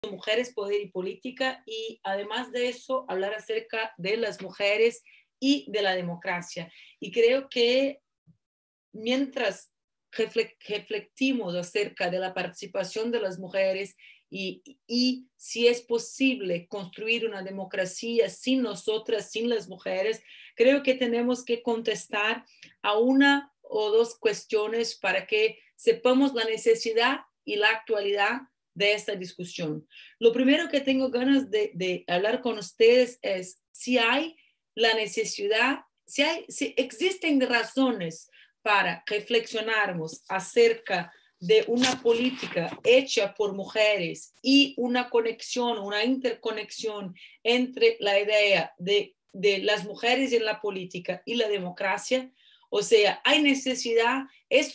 mujeres, poder y política, y además de eso, hablar acerca de las mujeres y de la democracia. Y creo que mientras reflectimos acerca de la participación de las mujeres y si es posible construir una democracia sin nosotras, sin las mujeres, creo que tenemos que contestar a una o dos cuestiones para que sepamos la necesidad y la actualidad de esta discusión. Lo primero que tengo ganas de hablar con ustedes es si hay la necesidad, si existen razones para reflexionarmos acerca de una política hecha por mujeres y una conexión, una interconexión entre la idea de las mujeres en la política y la democracia. O sea, hay necesidad,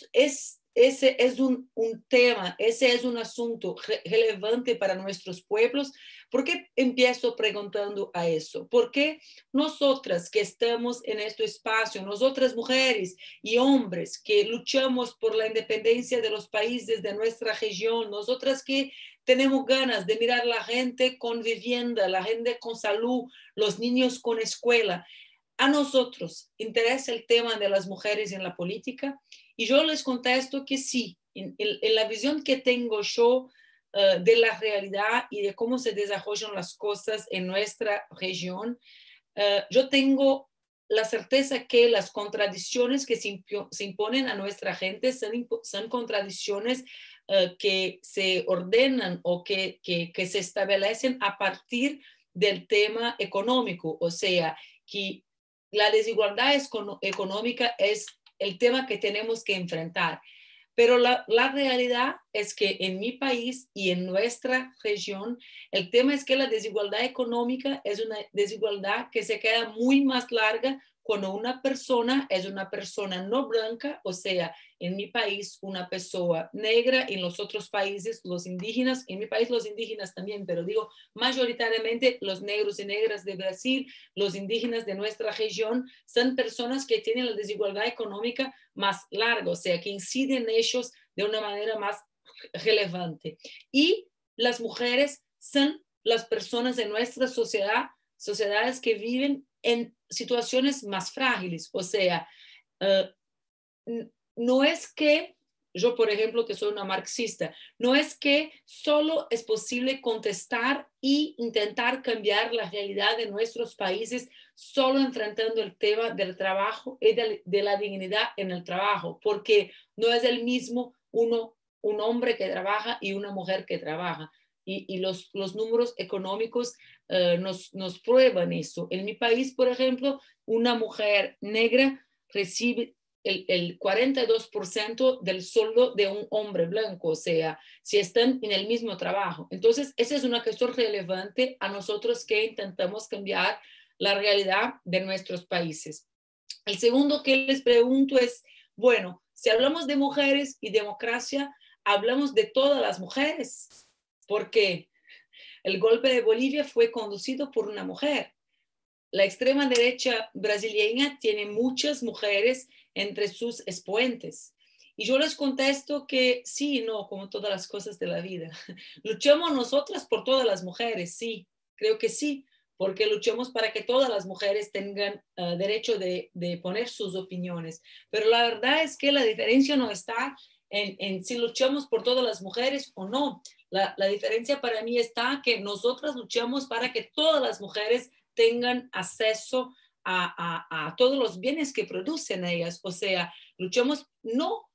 ese es un tema, ese es un asunto relevante para nuestros pueblos. ¿Por qué empiezo preguntando a eso? Porque nosotras que estamos en este espacio, nosotras mujeres y hombres que luchamos por la independencia de los países de nuestra región, nosotras que tenemos ganas de mirar a la gente con vivienda, la gente con salud, los niños con escuela, a nosotros interesa el tema de las mujeres en la política. Y yo les contesto que sí, en la visión que tengo yo de la realidad y de cómo se desarrollan las cosas en nuestra región, yo tengo la certeza que las contradicciones que se imponen a nuestra gente son contradicciones que se ordenan o que se establecen a partir del tema económico. O sea, que la desigualdad económica es el tema que tenemos que enfrentar. Pero la realidad es que en mi país y en nuestra región, el tema es que la desigualdad económica es una desigualdad que se queda muy más larga cuando una persona es una persona no blanca, o sea, en mi país una persona negra, en los otros países los indígenas, en mi país los indígenas también, pero digo mayoritariamente los negros y negras de Brasil, los indígenas de nuestra región, son personas que tienen la desigualdad económica más larga, o sea, que inciden en ellos de una manera más relevante. Y las mujeres son las personas de nuestra sociedades que viven en situaciones más frágiles. O sea, no es que yo, por ejemplo, que soy una marxista, no es que solo es posible contestar e intentar cambiar la realidad de nuestros países solo enfrentando el tema del trabajo y de la dignidad en el trabajo, porque no es el mismo un hombre que trabaja y una mujer que trabaja. Y los números económicos nos prueban eso. En mi país, por ejemplo, una mujer negra recibe el 42% del sueldo de un hombre blanco, o sea, si están en el mismo trabajo. Entonces, esa es una cuestión relevante a nosotros que intentamos cambiar la realidad de nuestros países. El segundo que les pregunto es, bueno, si hablamos de mujeres y democracia, hablamos de todas las mujeres, porque el golpe de Bolivia fue conducido por una mujer. La extrema derecha brasileña tiene muchas mujeres entre sus expoentes. Y yo les contesto que sí y no, como todas las cosas de la vida. ¿Luchamos nosotras por todas las mujeres? Sí, creo que sí, porque luchamos para que todas las mujeres tengan derecho de poner sus opiniones. Pero la verdad es que la diferencia no está en si luchamos por todas las mujeres o no. La diferencia para mí está que nosotras luchamos para que todas las mujeres tengan acceso a todos los bienes que producen ellas. O sea, luchamos no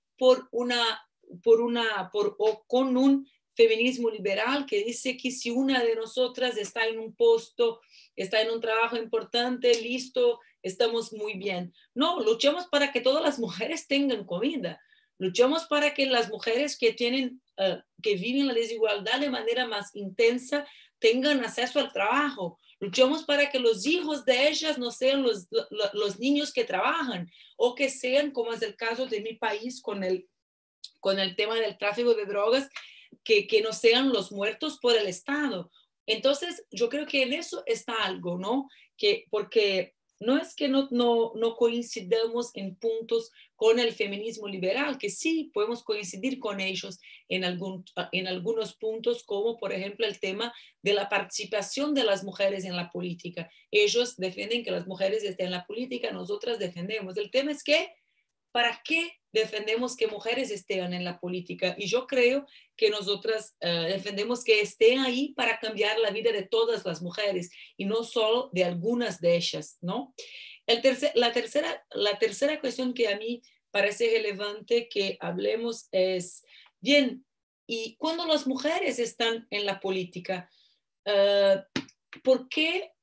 o con un feminismo liberal que dice que si una de nosotras está en un puesto, está en un trabajo importante, listo, estamos muy bien. No, luchamos para que todas las mujeres tengan comida. Luchamos para que las mujeres que viven la desigualdad de manera más intensa tengan acceso al trabajo. Luchamos para que los hijos de ellas no sean los niños que trabajan o que sean, como es el caso de mi país con el tema del tráfico de drogas, que no sean los muertos por el Estado. Entonces, yo creo que en eso está algo, ¿no? Porque no es que no coincidamos en puntos con el feminismo liberal, que sí podemos coincidir con ellos en algunos puntos, como por ejemplo el tema de la participación de las mujeres en la política. Ellos defienden que las mujeres estén en la política, nosotras defendemos. El tema es que, ¿para qué defendemos que mujeres estén en la política? Y yo creo que nosotras defendemos que estén ahí para cambiar la vida de todas las mujeres y no solo de algunas de ellas, ¿no? La tercera cuestión que a mí parece relevante que hablemos es, bien, y cuando las mujeres están en la política, uh, ¿por qué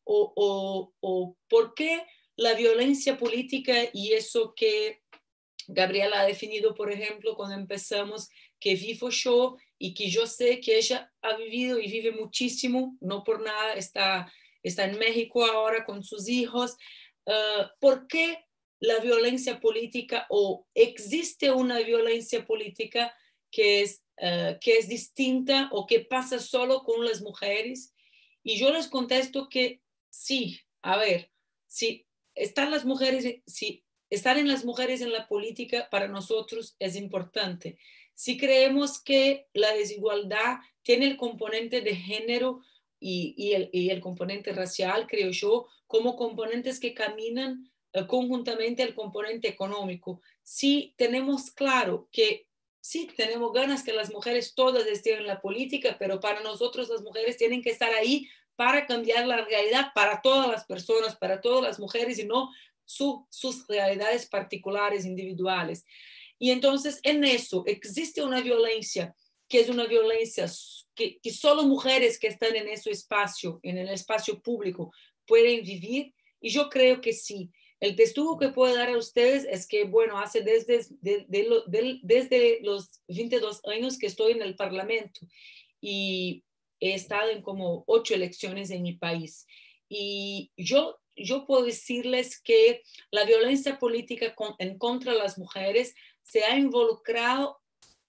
o por qué la violencia política y eso que Gabriela ha definido, por ejemplo, cuando empezamos, que vivo yo y que yo sé que ella ha vivido y vive muchísimo, no por nada está en México ahora con sus hijos? ¿Por qué la violencia política o existe una violencia política que es distinta o que pasa solo con las mujeres? Y yo les contesto que sí, a ver, si están las mujeres, si estar en las mujeres en la política para nosotros es importante. Si creemos que la desigualdad tiene el componente de género y el componente racial, creo yo, como componentes que caminan conjuntamente al componente económico. Si tenemos claro que sí, tenemos ganas que las mujeres todas estén en la política, pero para nosotros las mujeres tienen que estar ahí para cambiar la realidad para todas las personas, para todas las mujeres y no sus realidades particulares, individuales. Y entonces en eso existe una violencia que es una violencia que solo mujeres que están en ese espacio, en el espacio público, pueden vivir. Y yo creo que sí. El testigo que puedo dar a ustedes es que, bueno, hace desde los 22 años que estoy en el Parlamento y he estado en como 8 elecciones en mi país. Y yo puedo decirles que la violencia política en contra de las mujeres se ha involucrado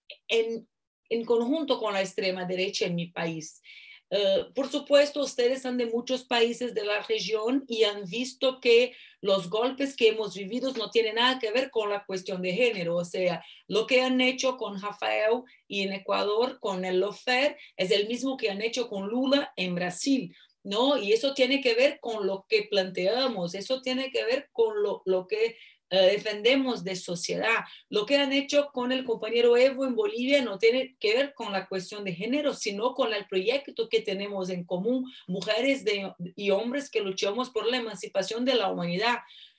en conjunto con la extrema derecha en mi país. Por supuesto, ustedes son de muchos países de la región y han visto que los golpes que hemos vivido no tienen nada que ver con la cuestión de género. O sea, lo que han hecho con Rafael y en Ecuador con el Lofer es el mismo que han hecho con Lula en Brasil, ¿no? Y eso tiene que ver con lo que planteamos, eso tiene que ver con lo que defendemos de sociedad. Lo que han hecho con el compañero Evo en Bolivia no tiene que ver con la cuestión de género, sino con el proyecto que tenemos en común, mujeres y hombres que luchamos por la emancipación de la humanidad.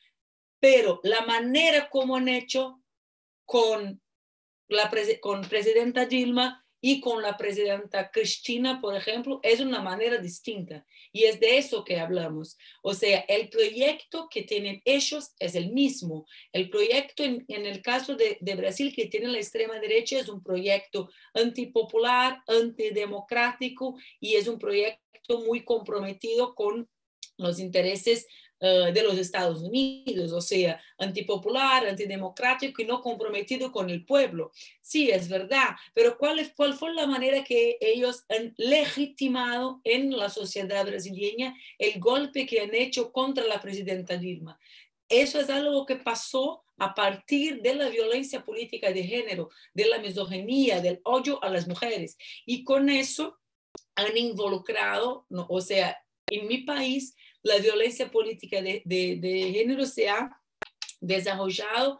Pero la manera como han hecho con con presidenta Dilma y con la presidenta Cristina, por ejemplo, es una manera distinta. Y es de eso que hablamos. O sea, el proyecto que tienen ellos es el mismo. El proyecto en el caso de Brasil que tiene la extrema derecha es un proyecto antipopular, antidemocrático y es un proyecto muy comprometido con los intereses de los Estados Unidos, o sea, antipopular, antidemocrático y no comprometido con el pueblo. Sí, es verdad, pero ¿cuál fue la manera que ellos han legitimado en la sociedad brasileña el golpe que han hecho contra la presidenta Dilma? Eso es algo que pasó a partir de la violencia política de género, de la misoginia, del odio a las mujeres. Y con eso han involucrado, ¿no? O sea, en mi país, la violencia política de género se ha desarrollado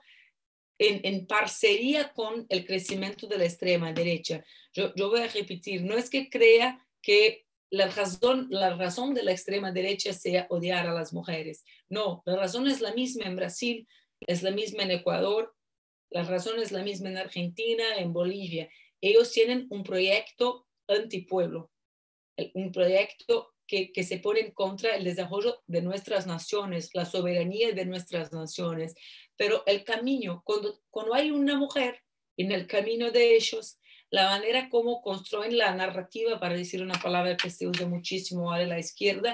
en parcería con el crecimiento de la extrema derecha. Yo voy a repetir, no es que crea que la razón de la extrema derecha sea odiar a las mujeres. No, la razón es la misma en Brasil, es la misma en Ecuador, la razón es la misma en Argentina, en Bolivia. Ellos tienen un proyecto antipueblo, un proyecto que se pone en contra el desarrollo de nuestras naciones, la soberanía de nuestras naciones. Pero el camino, cuando hay una mujer en el camino de ellos, la manera como construyen la narrativa, para decir una palabra que se usa muchísimo ahora en la izquierda,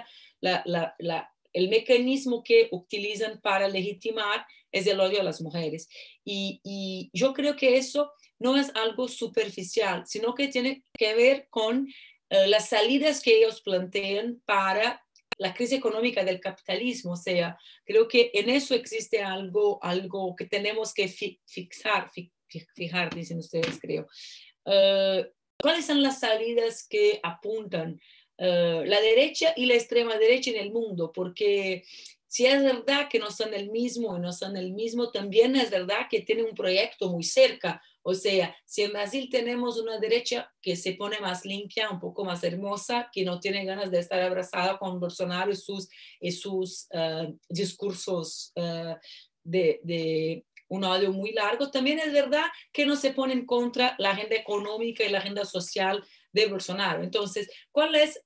el mecanismo que utilizan para legitimar es el odio a las mujeres. Y yo creo que eso no es algo superficial, sino que tiene que ver con las salidas que ellos plantean para la crisis económica del capitalismo. O sea, creo que en eso existe algo que tenemos que fijar, dicen ustedes, creo. ¿Cuáles son las salidas que apuntan la derecha y la extrema derecha en el mundo? Porque si es verdad que no son el mismo y no son el mismo, también es verdad que tienen un proyecto muy cerca. O sea, si en Brasil tenemos una derecha que se pone más limpia, un poco más hermosa, que no tiene ganas de estar abrazada con Bolsonaro y sus discursos de un odio muy largo, también es verdad que no se pone en contra la agenda económica y la agenda social de Bolsonaro. Entonces, ¿cuál es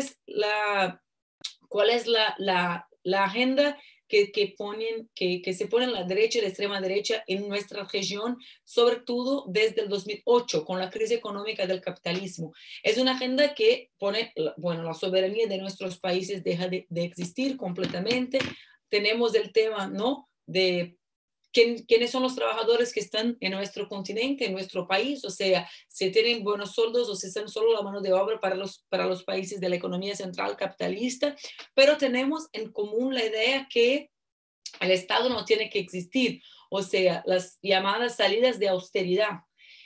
la agenda que se pone en la derecha y la extrema derecha en nuestra región, sobre todo desde el 2008, con la crisis económica del capitalismo? Es una agenda que pone, bueno, la soberanía de nuestros países deja de existir completamente. Tenemos el tema, ¿no?, de quiénes son los trabajadores que están en nuestro continente, en nuestro país. O sea, si tienen buenos sueldos o si están solo la mano de obra para los países de la economía central capitalista, pero tenemos en común la idea que el Estado no tiene que existir, o sea, las llamadas salidas de austeridad.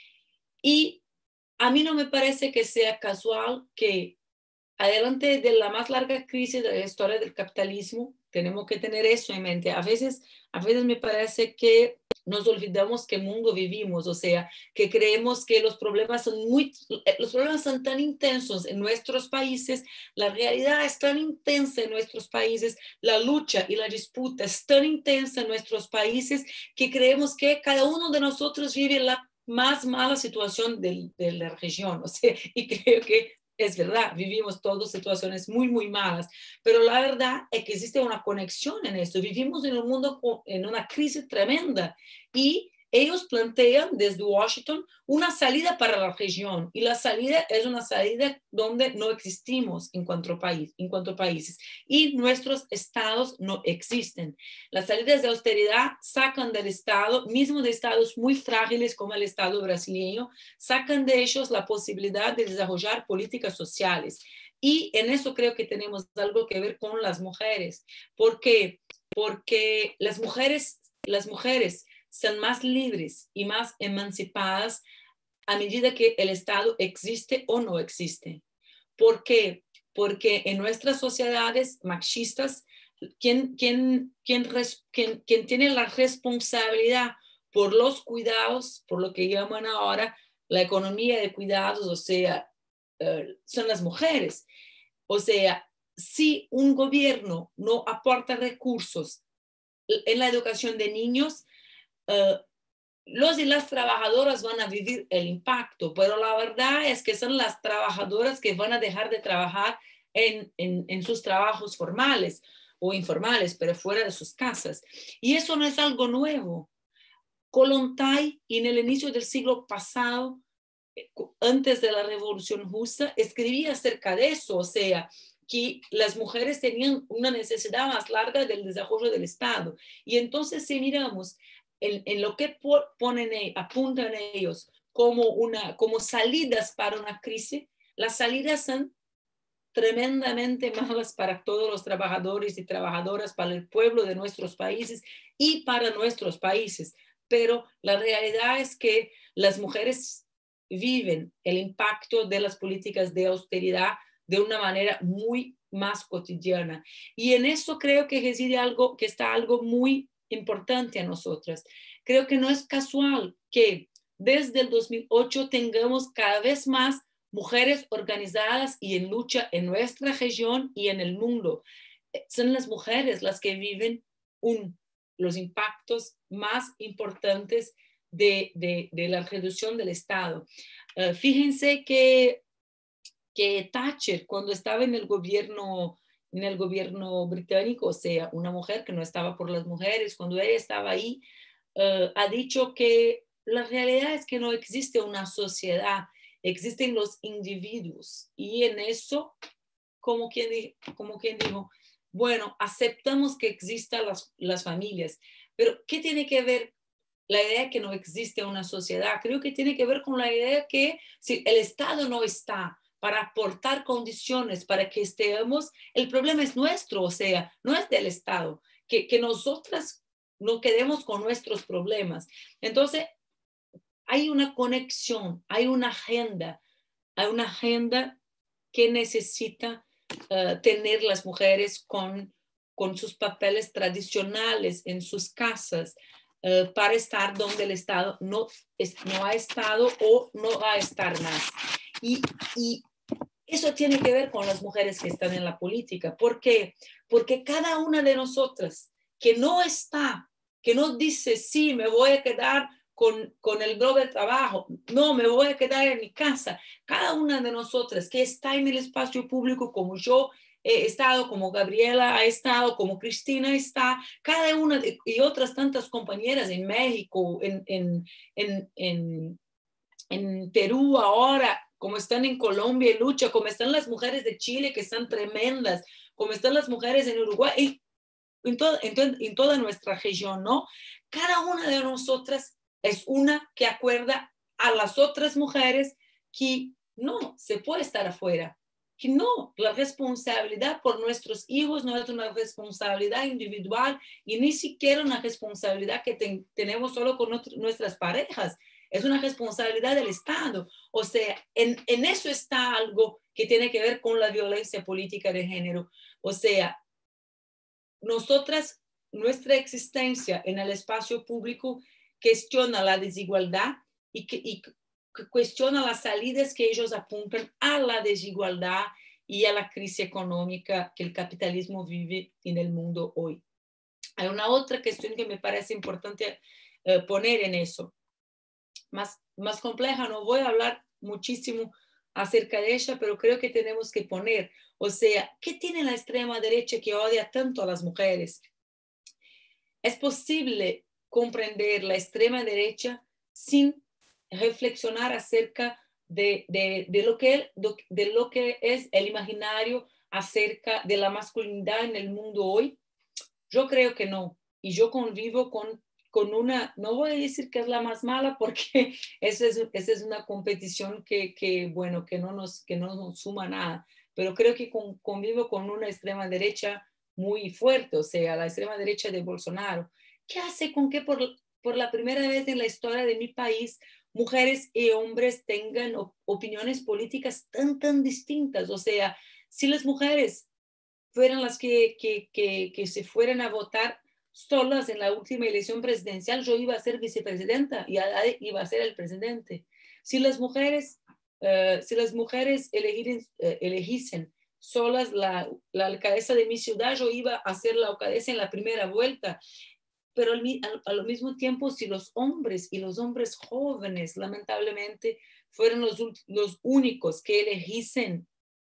Y a mí no me parece que sea casual que adelante de la más larga crisis de la historia del capitalismo, tenemos que tener eso en mente. A veces me parece que nos olvidamos qué mundo vivimos, o sea, que creemos que los problemas son tan intensos en nuestros países, la realidad es tan intensa en nuestros países, la lucha y la disputa es tan intensa en nuestros países, que creemos que cada uno de nosotros vive la más mala situación de la región. O sea, y creo que es verdad, vivimos todas situaciones muy, muy malas, pero la verdad es que existe una conexión en esto. Vivimos en un mundo en una crisis tremenda y ellos plantean desde Washington una salida para la región, y la salida es una salida donde no existimos en cuanto a países, y nuestros estados no existen. Las salidas de austeridad sacan del estado, mismo de estados muy frágiles como el estado brasileño, sacan de ellos la posibilidad de desarrollar políticas sociales. Y en eso creo que tenemos algo que ver con las mujeres. ¿Por qué? Porque las mujeres son más libres y más emancipadas a medida que el Estado existe o no existe. ¿Por qué? Porque en nuestras sociedades machistas, quien tiene la responsabilidad por los cuidados, por lo que llaman ahora la economía de cuidados, o sea, son las mujeres. O sea, si un gobierno no aporta recursos en la educación de niños, los y las trabajadoras van a vivir el impacto, pero la verdad es que son las trabajadoras que van a dejar de trabajar en sus trabajos formales o informales, pero fuera de sus casas. Y eso no es algo nuevo. Kollontai, en el inicio del siglo pasado, antes de la Revolución Rusa, escribía acerca de eso, o sea, que las mujeres tenían una necesidad más larga del desarrollo del Estado. Y entonces, si miramos en lo que apuntan ellos como salidas para una crisis, las salidas son tremendamente malas para todos los trabajadores y trabajadoras, para el pueblo de nuestros países y para nuestros países. Pero la realidad es que las mujeres viven el impacto de las políticas de austeridad de una manera muy más cotidiana. Y en eso creo que reside algo, que está algo muy importante a nosotras. Creo que no es casual que desde el 2008 tengamos cada vez más mujeres organizadas y en lucha en nuestra región y en el mundo. Son las mujeres las que viven los impactos más importantes de la reducción del Estado. Fíjense que Thatcher, cuando estaba en el gobierno británico, o sea, una mujer que no estaba por las mujeres, cuando ella estaba ahí, ha dicho que la realidad es que no existe una sociedad, existen los individuos. Y en eso, como quien dijo, bueno, aceptamos que existan las familias, pero ¿qué tiene que ver la idea de que no existe una sociedad? Creo que tiene que ver con la idea que si el Estado no está para aportar condiciones para que estemos, el problema es nuestro, o sea, no es del Estado, que nosotras no quedemos con nuestros problemas. Entonces, hay una conexión, hay una agenda que necesita tener las mujeres con sus papeles tradicionales en sus casas para estar donde el Estado no ha estado o no va a estar más. Y eso tiene que ver con las mujeres que están en la política. ¿Por qué? Porque cada una de nosotras que no está, que no dice, sí, me voy a quedar con el doble trabajo, no, me voy a quedar en mi casa. Cada una de nosotras que está en el espacio público, como yo he estado, como Gabriela ha estado, como Cristina está, cada una y otras tantas compañeras en México, en Perú ahora, como están en Colombia y lucha, como están las mujeres de Chile que están tremendas, como están las mujeres en Uruguay y en toda nuestra región, ¿no? Cada una de nosotras es una que acuerda a las otras mujeres que no se puede estar afuera, que no, la responsabilidad por nuestros hijos no es una responsabilidad individual y ni siquiera una responsabilidad que tenemos solo con nuestras parejas, es una responsabilidad del Estado. O sea, en eso está algo que tiene que ver con la violencia política de género. O sea, nosotras, nuestra existencia en el espacio público cuestiona la desigualdad y cuestiona las salidas que ellos apuntan a la desigualdad y a la crisis económica que el capitalismo vive en el mundo hoy. Hay una otra cuestión que me parece importante poner en eso, más compleja, no voy a hablar muchísimo acerca de ella, pero creo que tenemos que poner, o sea, ¿qué tiene la extrema derecha que odia tanto a las mujeres? Es posible comprender la extrema derecha sin reflexionar acerca de lo que es el imaginario acerca de la masculinidad en el mundo hoy. Yo creo que no. Y yo convivo con una, no voy a decir que es la más mala porque esa es una competición bueno, que no nos suma nada, pero creo que convivo con una extrema derecha muy fuerte, o sea, la extrema derecha de Bolsonaro. ¿Qué hace con que por la primera vez en la historia de mi país mujeres y hombres tengan opiniones políticas tan distintas? O sea, si las mujeres fueran las que se fueran a votar solas en la última elección presidencial, yo iba a ser vicepresidenta y iba a ser el presidente. Si las mujeres elegisen solas la alcaldesa de mi ciudad, yo iba a ser la alcaldesa en la primera vuelta. Pero al mismo tiempo, si los hombres y los hombres jóvenes, lamentablemente, fueron los únicos que elegisen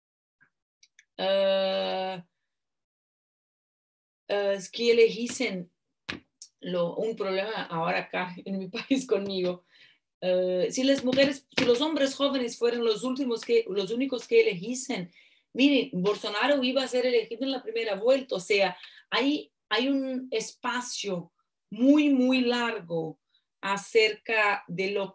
que elegisen un problema ahora acá en mi país conmigo. Si los hombres jóvenes fueran los únicos que elegisen, miren, Bolsonaro iba a ser elegido en la primera vuelta, o sea, hay un espacio muy largo acerca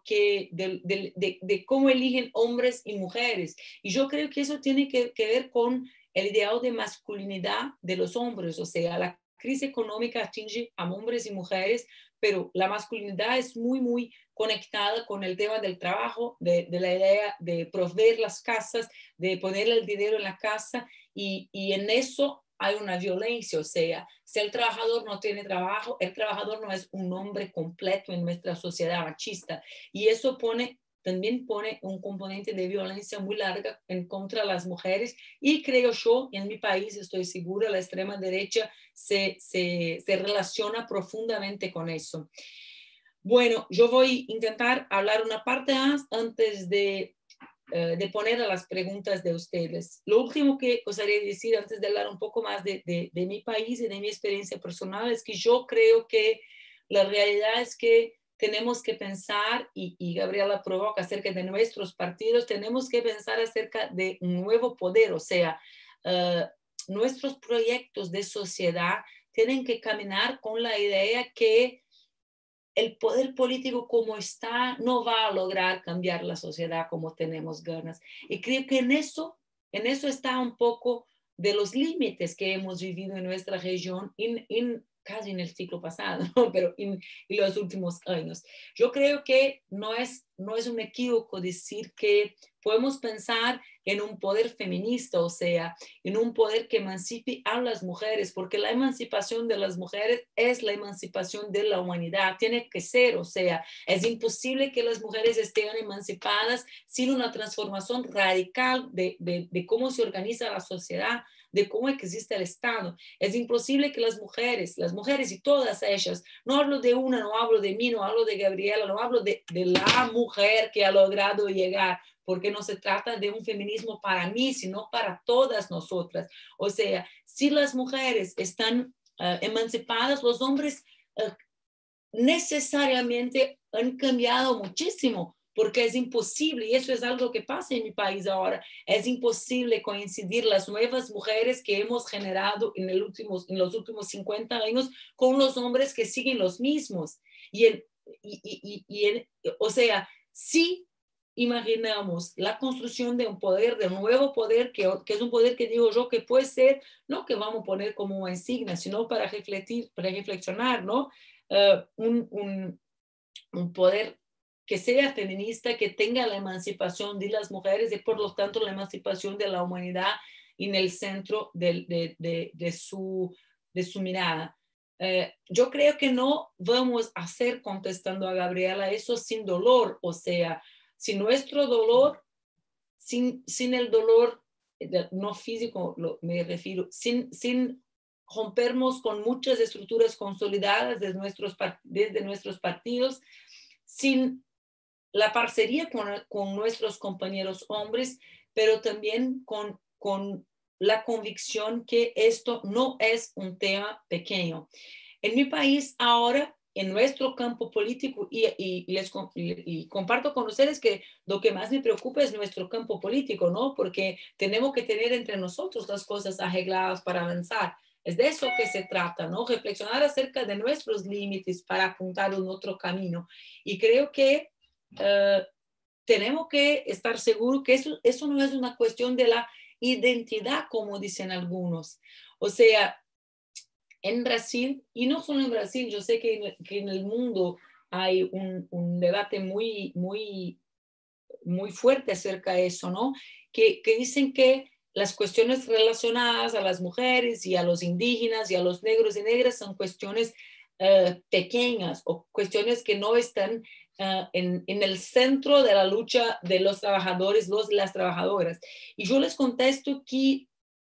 de cómo eligen hombres y mujeres. Y yo creo que eso tiene que ver con el ideal de masculinidad de los hombres, o sea, la crisis económica atinge a hombres y mujeres, pero la masculinidad es muy conectada con el tema del trabajo, de la idea de proveer las casas, de ponerle el dinero en la casa, y en eso hay una violencia, o sea, si el trabajador no tiene trabajo, el trabajador no es un hombre completo en nuestra sociedad machista, y eso también pone un componente de violencia muy larga en contra de las mujeres, y creo yo, en mi país, estoy segura, la extrema derecha se relaciona profundamente con eso. Bueno, yo voy a intentar hablar una parte más antes de poner a las preguntas de ustedes. Lo último que os haré decir antes de hablar un poco más de mi país y de mi experiencia personal es que yo creo que la realidad es que tenemos que pensar, y Gabriela provoca acerca de nuestros partidos, tenemos que pensar acerca de un nuevo poder, o sea, nuestros proyectos de sociedad tienen que caminar con la idea que el poder político como está no va a lograr cambiar la sociedad como tenemos ganas. Y creo que en eso está un poco de los límites que hemos vivido en nuestra región casi en el siglo pasado, ¿no? Pero en los últimos años. Yo creo que no es un equívoco decir que podemos pensar en un poder feminista, o sea, en un poder que emancipe a las mujeres, porque la emancipación de las mujeres es la emancipación de la humanidad, tiene que ser, o sea, es imposible que las mujeres estén emancipadas sin una transformación radical de cómo se organiza la sociedad, de cómo existe el Estado. Es imposible que las mujeres y todas ellas, no hablo de una, no hablo de mí, no hablo de Gabriela, no hablo de la mujer que ha logrado llegar, porque no se trata de un feminismo para mí, sino para todas nosotras. O sea, si las mujeres están emancipadas, los hombres necesariamente han cambiado muchísimo, porque es imposible, y eso es algo que pasa en mi país ahora, es imposible coincidir las nuevas mujeres que hemos generado en los últimos 50 años con los hombres que siguen los mismos. O sea, si imaginamos la construcción de un poder, de un nuevo poder, que es un poder que digo yo que puede ser, no que vamos a poner como una insignia, sino para reflexionar, ¿no? Un poder que sea feminista, que tenga la emancipación de las mujeres y por lo tanto la emancipación de la humanidad en el centro de su mirada. Yo creo que no vamos a hacer, contestando a Gabriela, eso sin dolor, o sea, sin nuestro dolor, sin el dolor no físico, me refiero, sin rompernos con muchas estructuras consolidadas desde nuestros partidos, sin la parcería con nuestros compañeros hombres, pero también con la convicción que esto no es un tema pequeño. En mi país ahora, en nuestro campo político, y comparto con ustedes que lo que más me preocupa es nuestro campo político, ¿no? Porque tenemos que tener entre nosotros las cosas arregladas para avanzar. Es de eso que se trata, ¿no? Reflexionar acerca de nuestros límites para apuntar un otro camino. Y creo que tenemos que estar seguros que eso no es una cuestión de la identidad, como dicen algunos. O sea, en Brasil, y no solo en Brasil, yo sé que en el mundo hay un debate muy, muy, muy fuerte acerca de eso, ¿no? Que dicen que las cuestiones relacionadas a las mujeres y a los indígenas y a los negros y negras son cuestiones pequeñas o cuestiones que no están en el centro de la lucha de los trabajadores, las trabajadoras. Y yo les contesto que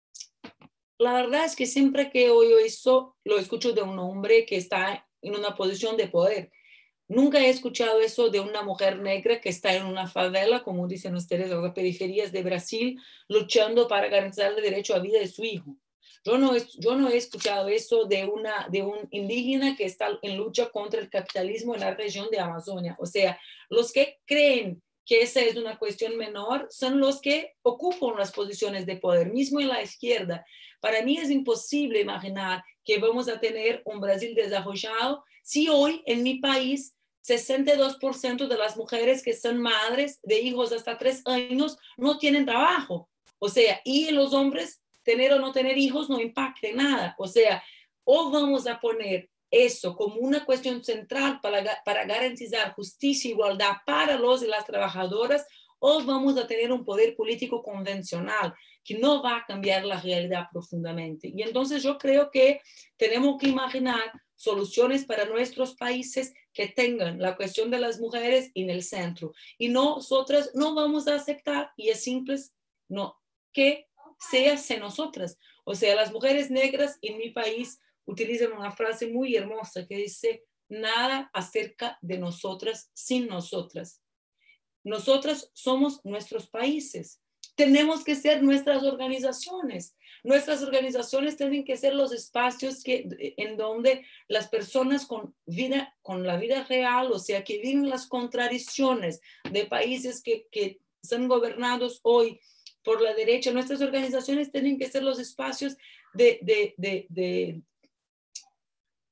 la verdad es que siempre que oigo eso, lo escucho de un hombre que está en una posición de poder. Nunca he escuchado eso de una mujer negra que está en una favela, como dicen ustedes, en las periferias de Brasil, luchando para garantizar el derecho a vida de su hijo. Yo no he escuchado eso de un indígena que está en lucha contra el capitalismo en la región de Amazonia. O sea, los que creen que esa es una cuestión menor son los que ocupan las posiciones de poder, mismo en la izquierda. Para mí es imposible imaginar que vamos a tener un Brasil desarrollado si hoy en mi país 62% de las mujeres que son madres de hijos hasta 3 años no tienen trabajo. O sea, y los hombres, tener o no tener hijos no impacta en nada. O sea, o vamos a poner eso como una cuestión central para garantizar justicia e igualdad para los y las trabajadoras, o vamos a tener un poder político convencional que no va a cambiar la realidad profundamente. Y entonces yo creo que tenemos que imaginar soluciones para nuestros países que tengan la cuestión de las mujeres en el centro. Y nosotras no vamos a aceptar, y es simple, no, que sea nosotras. O sea, las mujeres negras en mi país utilizan una frase muy hermosa que dice, nada acerca de nosotras sin nosotras. Nosotras somos nuestros países. Tenemos que ser nuestras organizaciones. Nuestras organizaciones tienen que ser los espacios en donde las personas con la vida real, o sea, que viven las contradicciones de países que son gobernados hoy por la derecha, nuestras organizaciones tienen que ser los espacios de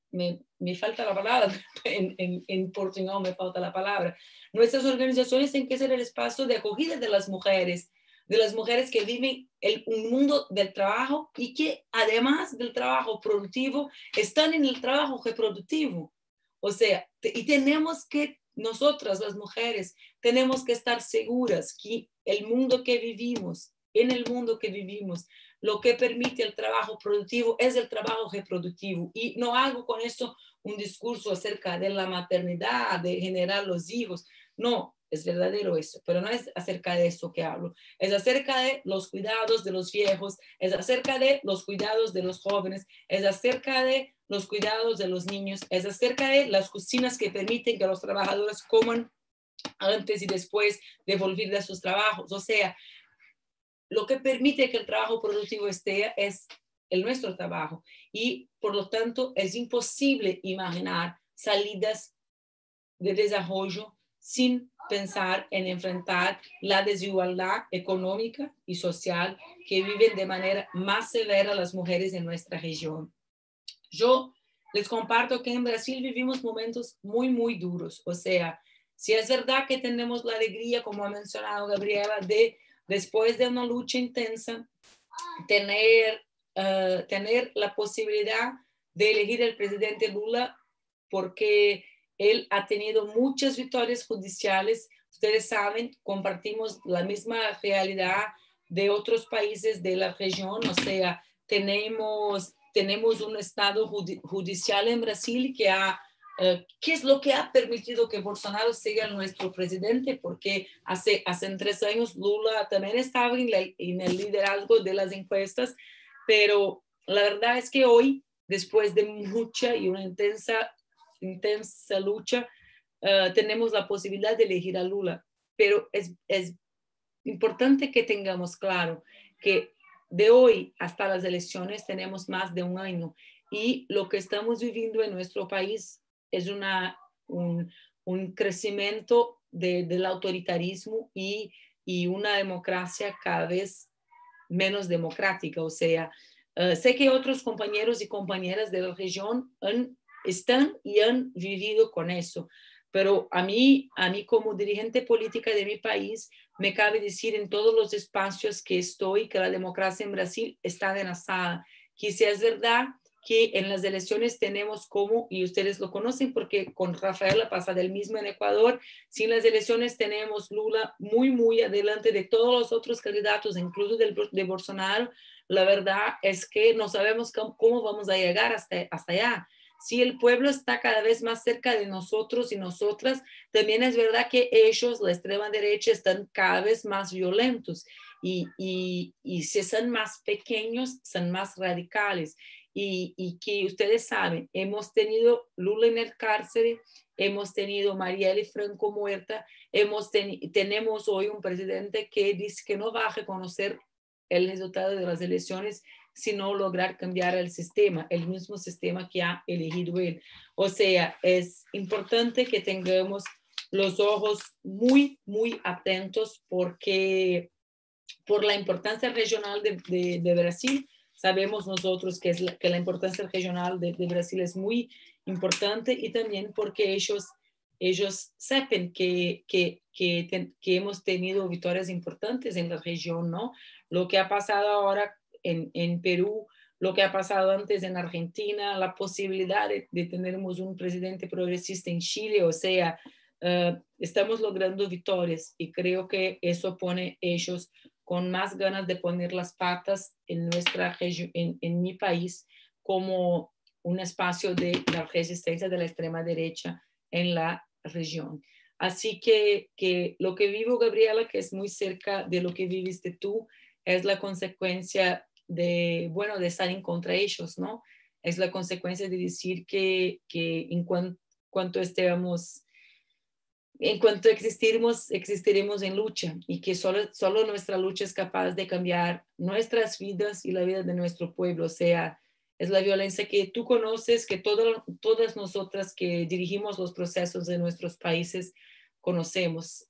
me falta la palabra, en portugués me falta la palabra. Nuestras organizaciones tienen que ser el espacio de acogida de las mujeres que viven un mundo del trabajo y que además del trabajo productivo están en el trabajo reproductivo. O sea, y tenemos que, nosotras las mujeres, tenemos que estar seguras que el mundo que vivimos, en el mundo que vivimos, lo que permite el trabajo productivo es el trabajo reproductivo. Y no hago con esto un discurso acerca de la maternidad, de generar los hijos. No, es verdadero eso, pero no es acerca de eso que hablo. Es acerca de los cuidados de los viejos, es acerca de los cuidados de los jóvenes, es acerca de los cuidados de los niños, es acerca de las cocinas que permiten que los trabajadores coman antes y después de volver de sus trabajos. O sea, lo que permite que el trabajo productivo esté es el nuestro trabajo y por lo tanto es imposible imaginar salidas de desarrollo sin pensar en enfrentar la desigualdad económica y social que viven de manera más severa las mujeres en nuestra región. Yo les comparto que en Brasil vivimos momentos muy, muy duros. O sea, si es verdad que tenemos la alegría, como ha mencionado Gabriela, de después de una lucha intensa, tener la posibilidad de elegir el presidente Lula porque él ha tenido muchas victorias judiciales. Ustedes saben, compartimos la misma realidad de otros países de la región, o sea, tenemos un estado judicial en Brasil ¿qué es lo que ha permitido que Bolsonaro siga nuestro presidente? Porque hace 3 años Lula también estaba en el liderazgo de las encuestas, pero la verdad es que hoy, después de mucha y una intensa lucha, tenemos la posibilidad de elegir a Lula. Pero es importante que tengamos claro que de hoy hasta las elecciones tenemos más de un año y lo que estamos viviendo en nuestro país es un crecimiento del autoritarismo y una democracia cada vez menos democrática. O sea, sé que otros compañeros y compañeras de la región están y han vivido con eso, pero a mí como dirigente política de mi país, me cabe decir en todos los espacios que estoy que la democracia en Brasil está amenazada. Que si es verdad que en las elecciones tenemos como, y ustedes lo conocen porque con Rafaela pasa del mismo en Ecuador, si en las elecciones tenemos Lula muy, muy adelante de todos los otros candidatos, incluso de Bolsonaro, la verdad es que no sabemos cómo vamos a llegar hasta allá. Si el pueblo está cada vez más cerca de nosotros y nosotras, también es verdad que ellos, la extrema derecha, están cada vez más violentos y si son más pequeños, son más radicales. Y que ustedes saben, hemos tenido Lula en el cárcel, hemos tenido Marielle Franco muerta, tenemos hoy un presidente que dice que no va a reconocer el resultado de las elecciones, sino lograr cambiar el mismo sistema que ha elegido él. O sea, es importante que tengamos los ojos muy, muy atentos porque por la importancia regional de Brasil, sabemos nosotros que la importancia regional de Brasil es muy importante y también porque ellos saben que hemos tenido victorias importantes en la región, ¿no? Lo que ha pasado ahora en Perú, lo que ha pasado antes en Argentina, la posibilidad de tener un presidente progresista en Chile, o sea, estamos logrando victorias y creo que eso pone ellos con más ganas de poner las patas en nuestra región, en mi país, como un espacio de la resistencia de la extrema derecha en la región. Así que lo que vivo, Gabriela, que es muy cerca de lo que viviste tú, es la consecuencia de estar en contra de ellos, ¿no? Es la consecuencia de decir que en cuanto estemos en cuanto existiremos en lucha y que solo nuestra lucha es capaz de cambiar nuestras vidas y la vida de nuestro pueblo. O sea, es la violencia que tú conoces, que todas nosotras que dirigimos los procesos de nuestros países conocemos.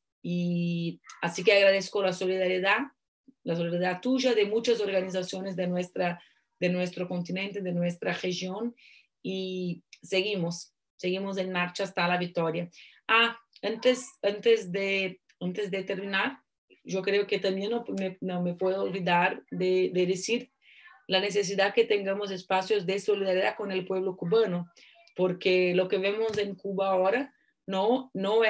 Y así que agradezco la solidaridad tuya, de muchas organizaciones de nuestro continente, de nuestra región, y seguimos en marcha hasta la victoria. Antes de terminar, yo creo que también no me puedo olvidar de decir la necesidad que tengamos espacios de solidaridad con el pueblo cubano, porque lo que vemos en Cuba ahora no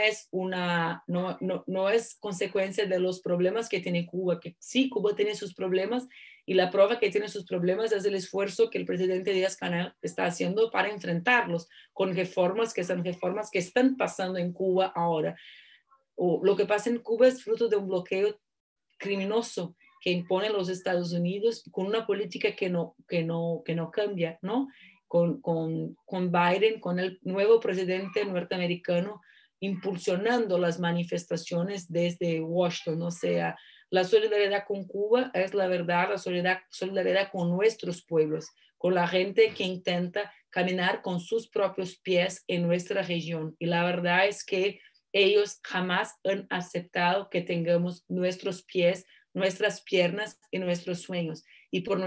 es consecuencia de los problemas que tiene Cuba, que sí, Cuba tiene sus problemas y la prueba que tiene sus problemas es el esfuerzo que el presidente Díaz-Canel está haciendo para enfrentarlos con reformas que son reformas que están pasando en Cuba ahora. Lo que pasa en Cuba es fruto de un bloqueo criminoso que imponen los Estados Unidos con una política que no cambia, ¿no? Con Biden, con el nuevo presidente norteamericano, impulsionando las manifestaciones desde Washington. O sea, la solidaridad con Cuba es la verdad, la solidaridad con nuestros pueblos, con la gente que intenta caminar con sus propios pies en nuestra región. Y la verdad es que ellos jamás han aceptado que tengamos nuestros pies, nuestras piernas y nuestros sueños. Y por